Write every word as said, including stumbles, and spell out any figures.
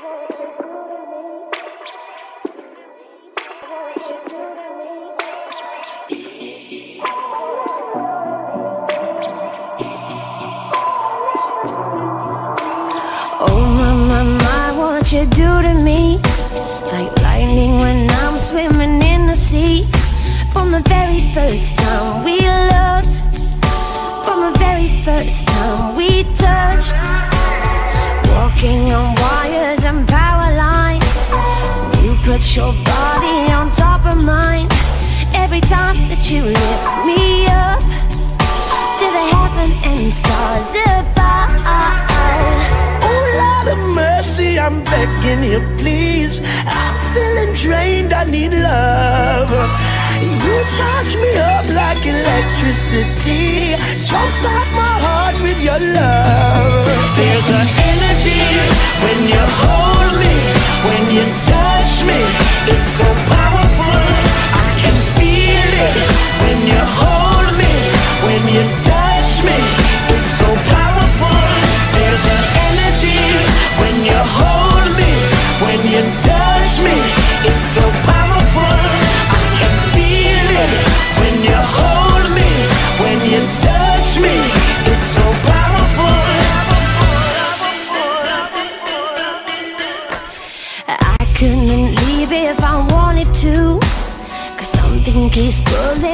Oh my, my, my, what you do to me? Like lightning when I'm swimming in the sea. From the very first time we loved, from the very first time we touched, walking on wires and power lines. You put your body on top of mine. Every time that you lift me up to the heaven and stars above. Oh Lord of mercy, I'm begging you please. I'm feeling drained, I need love. You charge me up like electricity. Jumpstart my heart with your love. There's an energy when you hold me, when you touch me. It's so powerful, I can feel it. When you hold me, when you touch me. It's so powerful. There's an energy when you hold me, when you touch me. It's so powerful, I can feel it. When you hold me, when you touch me. It's so powerful. I couldn't leave if I wanted to, 'cause something keeps pulling